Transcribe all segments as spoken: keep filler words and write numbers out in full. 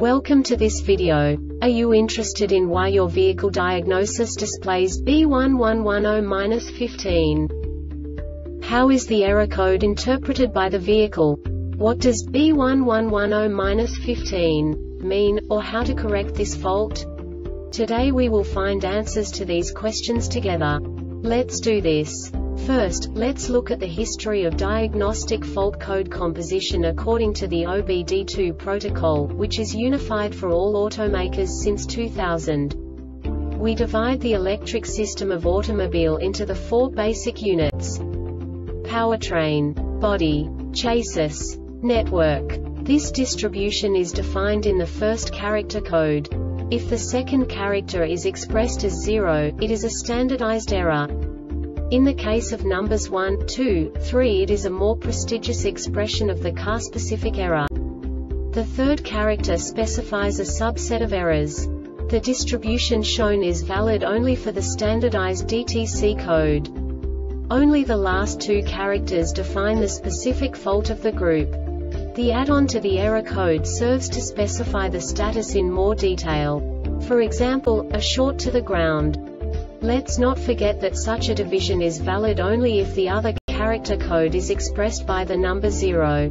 Welcome to this video. Are you interested in why your vehicle diagnosis displays B one one one zero dash fifteen? How is the error code interpreted by the vehicle? What does B one one one zero dash fifteen mean, or how to correct this fault? Today we will find answers to these questions together. Let's do this. First, let's look at the history of diagnostic fault code composition according to the O B D two protocol, which is unified for all automakers since two thousand. We divide the electric system of automobile into the four basic units: powertrain, body, chassis, network. This distribution is defined in the first character code. If the second character is expressed as zero, it is a standardized error. In the case of numbers one, two, three, it is a more prestigious expression of the car-specific error. The third character specifies a subset of errors. The distribution shown is valid only for the standardized D T C code. Only the last two characters define the specific fault of the group. The add-on to the error code serves to specify the status in more detail. For example, a short to the ground. Let's not forget that such a division is valid only if the other character code is expressed by the number zero.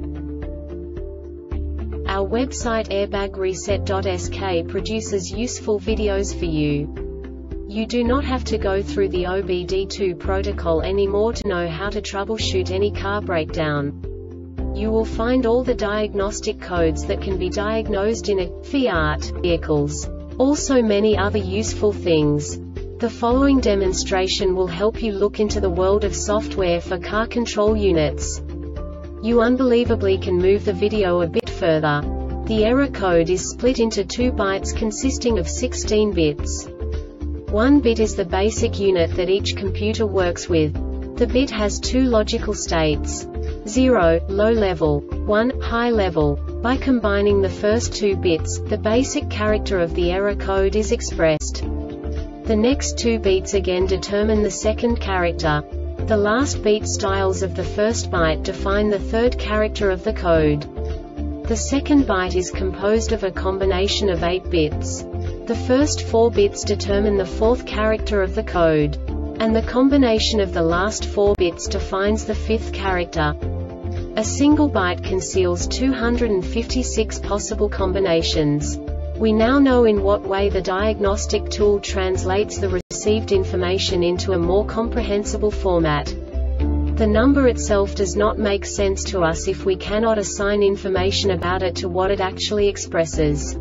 Our website airbag reset dot S K produces useful videos for you. You do not have to go through the O B D two protocol anymore to know how to troubleshoot any car breakdown. You will find all the diagnostic codes that can be diagnosed in a Fiat vehicles. Also many other useful things. The following demonstration will help you look into the world of software for car control units. You unbelievably can move the video a bit further. The error code is split into two bytes consisting of sixteen bits. One bit is the basic unit that each computer works with. The bit has two logical states: zero, low level, one, high level. By combining the first two bits, the basic character of the error code is expressed. The next two beats again determine the second character. The last beat styles of the first byte define the third character of the code. The second byte is composed of a combination of eight bits. The first four bits determine the fourth character of the code. And the combination of the last four bits defines the fifth character. A single byte conceals two hundred fifty-six possible combinations. We now know in what way the diagnostic tool translates the received information into a more comprehensible format. The number itself does not make sense to us if we cannot assign information about it to what it actually expresses.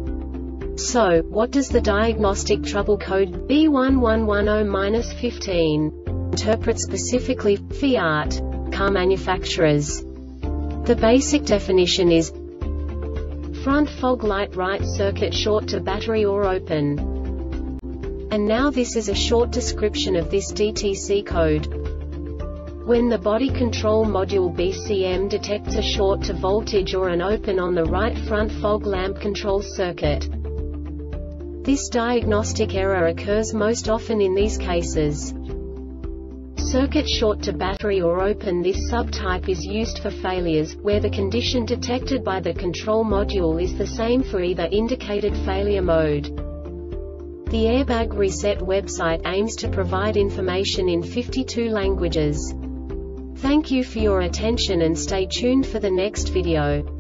So, what does the diagnostic trouble code B one one one zero dash fifteen interpret specifically for Fiat car manufacturers? The basic definition is front fog light right circuit short to battery or open. And now this is a short description of this D T C code. When the body control module B C M detects a short to voltage or an open on the right front fog lamp control circuit. This diagnostic error occurs most often in these cases: circuit short to battery or open. This subtype is used for failures, where the condition detected by the control module is the same for either indicated failure mode. The Airbag Reset website aims to provide information in fifty-two languages. Thank you for your attention and stay tuned for the next video.